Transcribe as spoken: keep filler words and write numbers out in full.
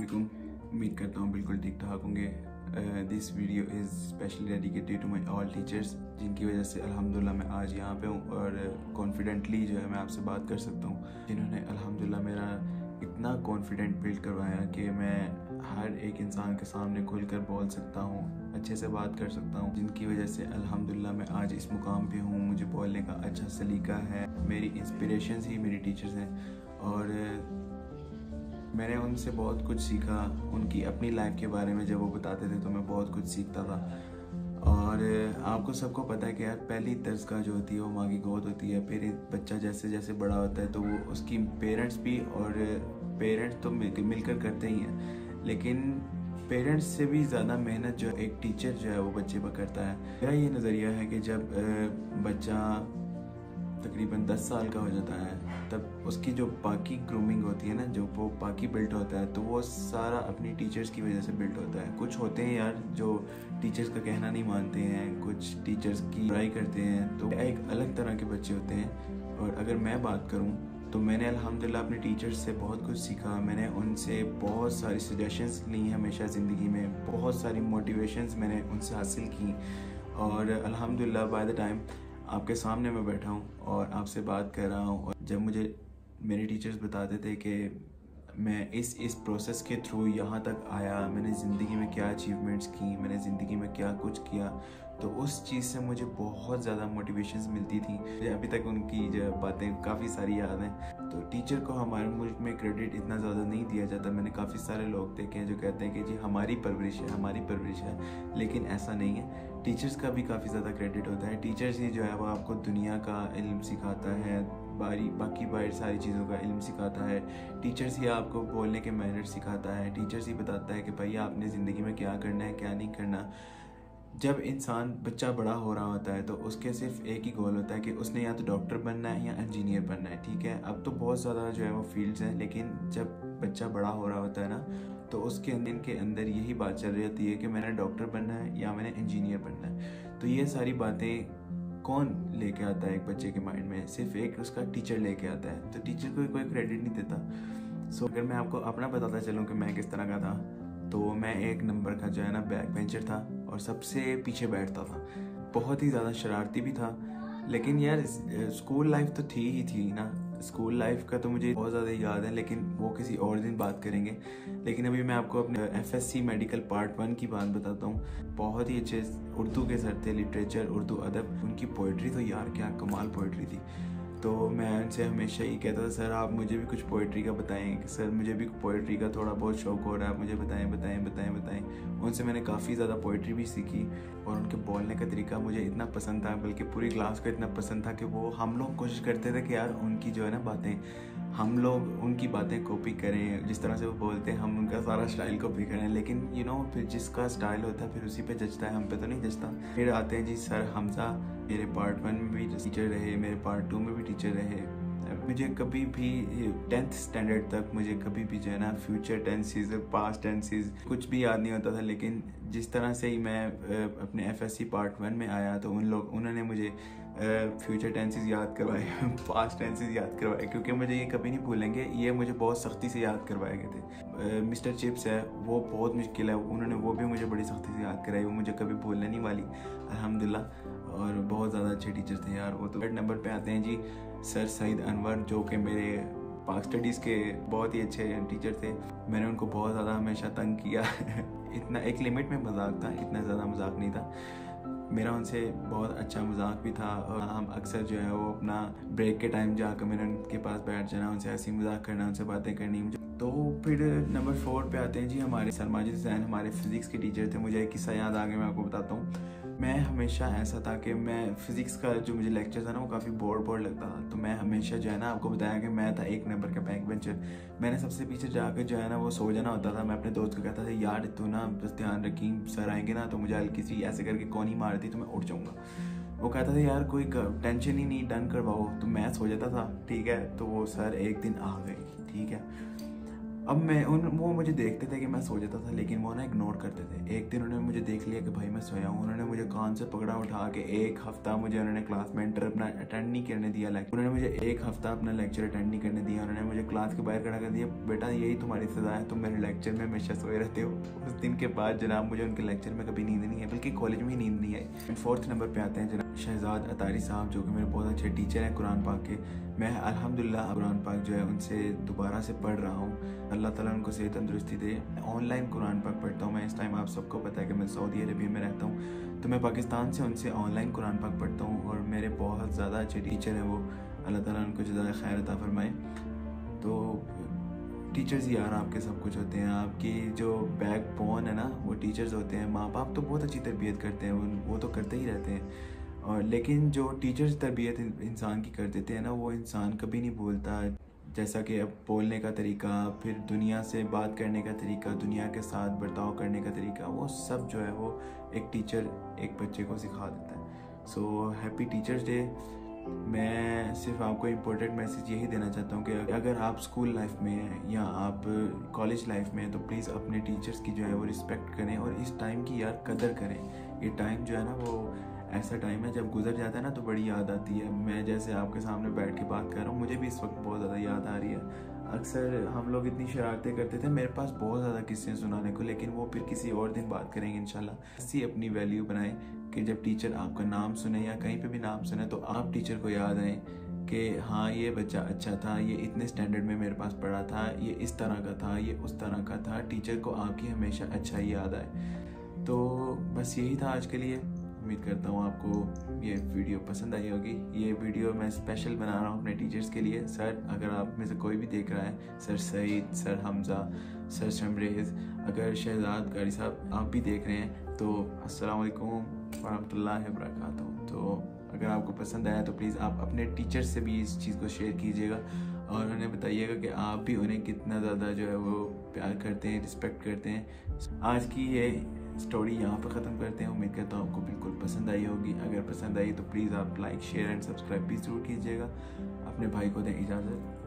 वालेकुम। उम्मीद करता हूँ बिल्कुल ठीक ठाक होंगे। This video is specially dedicated to my all teachers, जिनकी वजह से अल्हम्दुलिल्लाह मैं आज यहाँ पे हूँ और कॉन्फिडेंटली जो है मैं आपसे बात कर सकता हूँ। जिन्होंने अल्हम्दुलिल्लाह मेरा इतना कॉन्फिडेंट बिल्ड करवाया कि मैं हर एक इंसान के सामने खुलकर बोल सकता हूँ, अच्छे से बात कर सकता हूँ, जिनकी वजह से अल्हम्दुलिल्लाह मैं आज इस मुकाम पे हूँ। मुझे बोलने का अच्छा सलीका है। मेरी इंस्पिरेशंस ही मेरी टीचर्स हैं और मैंने उनसे बहुत कुछ सीखा। उनकी अपनी लाइफ के बारे में जब वो बताते थे तो मैं बहुत कुछ सीखता था। और आपको सबको पता है कि यार पहली तर्ज का जो होती है वो माँ की गोद होती है। फिर बच्चा जैसे जैसे बड़ा होता है तो वो उसकी पेरेंट्स भी, और पेरेंट्स तो मिल मिलकर करते ही हैं, लेकिन पेरेंट्स से भी ज़्यादा मेहनत जो एक टीचर जो है वो बच्चे पर करता है। मेरा ये नज़रिया है कि जब बच्चा तकरीबन दस साल का हो जाता है तब उसकी जो बाकी ग्रूमिंग होती है ना, जो वो बाकी बिल्ट होता है, तो वो सारा अपनी टीचर्स की वजह से बिल्ट होता है। कुछ होते हैं यार जो टीचर्स का कहना नहीं मानते हैं, कुछ टीचर्स की बुराई करते हैं, तो एक अलग तरह के बच्चे होते हैं। और अगर मैं बात करूं तो मैंने अल्हम्दुलिल्लाह अपने टीचर्स से बहुत कुछ सीखा। मैंने उनसे बहुत सारी सजेशंस ली हमेशा ज़िंदगी में, बहुत सारी मोटिवेशंस मैंने उनसे हासिल की। और अल्हम्दुलिल्लाह बाय द टाइम आपके सामने मैं बैठा हूँ और आपसे बात कर रहा हूँ, और जब मुझे मेरे टीचर्स बताते थे कि मैं इस इस प्रोसेस के थ्रू यहाँ तक आया, मैंने ज़िंदगी में क्या अचीवमेंट्स की, मैंने ज़िंदगी में क्या कुछ किया, तो उस चीज़ से मुझे बहुत ज़्यादा मोटिवेशंस मिलती थी। मुझे अभी तक उनकी जो बातें काफ़ी सारी याद हैं। तो टीचर को हमारे मुल्क में क्रेडिट इतना ज़्यादा नहीं दिया जाता। मैंने काफ़ी सारे लोग देखे हैं जो कहते हैं कि जी हमारी परवरिश है, हमारी परवरिश है, लेकिन ऐसा नहीं है। टीचर्स का भी काफ़ी ज़्यादा क्रेडिट होता है। टीचर्स ही जो है वो आपको दुनिया का इल्म सिखाता है, बारी बाकी बाहर सारी चीज़ों का इल्म सिखाता है। टीचर्स ही आपको बोलने के मैनर्स सिखाता है। टीचर्स ही बताता है कि भाई आपने ज़िंदगी में क्या करना है, क्या नहीं करना। जब इंसान बच्चा बड़ा हो रहा होता है तो उसके सिर्फ एक ही गोल होता है कि उसने या तो डॉक्टर बनना है या इंजीनियर बनना है, ठीक है। अब तो बहुत ज़्यादा जो है वो फील्ड्स हैं, लेकिन जब बच्चा बड़ा हो रहा होता है ना तो उसके अंदर के अंदर यही बात चल रही होती है कि मैंने डॉक्टर बनना है या मैंने इंजीनियर बनना है। तो ये सारी बातें कौन लेके आता है एक बच्चे के माइंड में? सिर्फ एक उसका टीचर लेके आता है। तो टीचर को कोई क्रेडिट नहीं देता। सो अगर मैं आपको अपना बताता चलूँ कि मैं किस तरह का था, तो मैं एक नंबर का जो है ना बैक बेंचर था और सबसे पीछे बैठता था। बहुत ही ज़्यादा शरारती भी था। लेकिन यार स्कूल लाइफ तो थी ही थी ना। स्कूल लाइफ का तो मुझे बहुत ज़्यादा याद है, लेकिन वो किसी और दिन बात करेंगे। लेकिन अभी मैं आपको अपने एफएससी मेडिकल पार्ट वन की बात बताता हूँ। बहुत ही अच्छे उर्दू के सर थे, लिटरेचर, उर्दू अदब। उनकी पोइट्री तो यार क्या कमाल पोइट्री थी। तो मैं उनसे हमेशा ही कहता था सर आप मुझे भी कुछ पोइट्री का बताएं, सर मुझे भी पोइट्री का थोड़ा बहुत शौक हो रहा है, आप मुझे बताएं बताएं बताएं बताएं। उनसे मैंने काफ़ी ज़्यादा पोइट्री भी सीखी और उनके बोलने का तरीका मुझे इतना पसंद था, बल्कि पूरी क्लास को इतना पसंद था कि वो हम लोग कोशिश करते थे कि यार उनकी जो है ना बातें, हम लोग उनकी बातें कॉपी करें। जिस तरह से वो बोलते हैं हम उनका सारा स्टाइल कॉपी करें। लेकिन यू नो फिर जिसका स्टाइल होता है फिर उसी पे जचता है, हम पे तो नहीं जचता। फिर आते हैं जी सर हमजा, मेरे पार्ट वन में भी टीचर रहे, मेरे पार्ट टू में भी टीचर रहे। मुझे कभी भी टेंथ स्टैंडर्ड तक मुझे कभी भी जो है ना फ्यूचर टेंसेस, पास्ट टेंसेस कुछ भी याद नहीं होता था। लेकिन जिस तरह से ही मैं अपने एफएससी पार्ट वन में आया तो उन लोग उन्होंने मुझे फ्यूचर टेंसेस याद करवाए, पास्ट टेंसेस याद करवाए, क्योंकि मुझे ये कभी नहीं भूलेंगे। ये मुझे बहुत सख्ती से याद करवाए गए थे। मिस्टर चिप्स है वो बहुत मुश्किल है, उन्होंने वो भी मुझे बड़ी सख्ती से याद कराई, वो मुझे कभी भूलने नहीं वाली अल्हम्दुलिल्लाह। और बहुत ज़्यादा अच्छे टीचर थे यार वो तो। थर्ड नंबर पे आते हैं जी सर सईद अनवर, जो कि मेरे पाक स्टडीज़ के बहुत ही अच्छे टीचर थे। मैंने उनको बहुत ज़्यादा हमेशा तंग किया इतना एक लिमिट में मजाक था, इतना ज़्यादा मजाक नहीं था मेरा। उनसे बहुत अच्छा मजाक भी था और हम अक्सर जो है वो अपना ब्रेक के टाइम जाकर मैंने उनके पास बैठ जाना, उनसे हंसी मजाक करना, उनसे बातें करनी मुझे। तो फिर नंबर फोर पे आते हैं जी हमारे सर माजिद हुसैन, हमारे फिज़िक्स के टीचर थे। मुझे एक किस्सा याद आ गया, मैं आपको बताता हूँ। मैं हमेशा ऐसा था कि मैं फिज़िक्स का जो मुझे लेक्चर था ना वो काफ़ी बोर बोर लगता था। तो मैं हमेशा जो है ना आपको बताया कि मैं था एक नंबर का बैक बेंचर। मैंने सबसे पीछे जाकर जो है ना वो सो जाना होता था। मैं अपने दोस्त को कहता था यार तू ना बस ध्यान रखी, सर आएंगे ना तो मुझे हल्की सी ऐसे करके कौन ही मार दी तो मैं उठ जाऊँगा। वो कहता था यार कोई टेंशन ही नहीं, डन करवाओ। तो मैं सो जाता था, ठीक है। तो वो सर एक दिन आ गए, ठीक है। अब मैं उन वो मुझे देखते थे कि मैं सो जाता था, लेकिन वो ना इग्नोर करते थे। एक दिन उन्होंने मुझे देख लिया कि भाई मैं सोया हूँ, उन्होंने मुझे कान से पकड़ा उठा के एक हफ्ता मुझे उन्होंने क्लास में इंटर अपना अटेंड नहीं करने दिया। लेक्चर उन्होंने मुझे एक हफ्ता अपना लेक्चर अटेंड नहीं करने दिया। उन्होंने मुझे क्लास के बाहर खड़ा कर दिया, बेटा यही तुम्हारी सज़ा है, तुम मेरे लेक्चर में हमेशा सोए रहते हो। उस दिन के बाद जनाब मुझे उनके लेक्चर में कभी नींद नहीं आई, बल्कि कॉलेज में ही नींद नहीं आई। फोर्थ नंबर पर आते हैं जनाब शहजाद अतारी साहब, जो कि मेरे बहुत अच्छे टीचर हैं कुरान पाक के। मैं अल्हम्दुलिल्लाह कुरान पाक जो है उनसे दोबारा से पढ़ रहा हूँ। अल्लाह ताला उनको सेहत तंदुरुस्ती दे। ऑनलाइन कुरान पाक पढ़ता हूँ मैं इस टाइम। आप सबको पता है कि मैं सऊदी अरबिया में रहता हूँ, तो मैं पाकिस्तान से उनसे ऑनलाइन कुरान पाक पढ़ता हूँ और मेरे बहुत ज़्यादा अच्छे टीचर हैं वो। अल्लाह ताला उनको ज़्यादा खैर अता फरमाए। तो टीचर्स यार आपके सब कुछ होते हैं, आपकी जो बैक बोन है ना वो टीचर्स होते हैं। माँ बाप तो बहुत अच्छी तरबियत करते हैं, वो तो करते ही रहते हैं, और लेकिन जो टीचर्स तरबियत इंसान की कर देते हैं ना, वो इंसान कभी नहीं भूलता। जैसा कि अब बोलने का तरीका, फिर दुनिया से बात करने का तरीका, दुनिया के साथ बर्ताव करने का तरीका, वो सब जो है वो एक टीचर एक बच्चे को सिखा देता है। So happy teachers day. मैं सिर्फ आपको इम्पोर्टेंट मैसेज यही देना चाहता हूँ कि अगर आप स्कूल लाइफ में हैं या आप कॉलेज लाइफ में हैं, तो प्लीज़ अपने टीचर्स की जो है वो रिस्पेक्ट करें और इस टाइम की यार कदर करें। ये टाइम जो है ना वो ऐसा टाइम है जब गुजर जाता है ना तो बड़ी याद आती है। मैं जैसे आपके सामने बैठ के बात कर रहा हूँ, मुझे भी इस वक्त बहुत ज़्यादा याद आ रही है। अक्सर हम लोग इतनी शरारतें करते थे, मेरे पास बहुत ज़्यादा किस्से सुनाने को, लेकिन वो फिर किसी और दिन बात करेंगे इंशाल्लाह। ऐसी अपनी वैल्यू बनाएं कि जब टीचर आपका नाम सुने या कहीं पे भी नाम सुने तो आप टीचर को याद आएँ कि हाँ ये बच्चा अच्छा था, ये इतने स्टैंडर्ड में मेरे पास पढ़ा था, ये इस तरह का था, ये उस तरह का था। टीचर को आपकी हमेशा अच्छा ही याद आए। तो बस यही था आज के लिए। उम्मीद करता हूँ आपको ये वीडियो पसंद आई होगी। ये वीडियो मैं स्पेशल बना रहा हूँ अपने टीचर्स के लिए। सर अगर आप में से कोई भी देख रहा है, sir Saeed, sir Hamza, sir Shamrez, अगर शहजाद कारी साहब आप भी देख रहे हैं तो अस्सलाम वालेकुम वरहमतुल्लाहि वबरकातुहू। तो अगर आपको पसंद आया तो प्लीज़ आप अपने टीचर से भी इस चीज़ को शेयर कीजिएगा और उन्हें बताइएगा कि आप भी उन्हें कितना ज़्यादा जो है वो प्यार करते हैं, रिस्पेक्ट करते हैं। आज की ये स्टोरी यहाँ पर ख़त्म करते हैं। उम्मीद करता हूँ आपको बिल्कुल पसंद आई होगी। अगर पसंद आई तो प्लीज़ आप लाइक, शेयर एंड सब्सक्राइब भी ज़रूर कीजिएगा। अपने भाई को दें इजाज़त।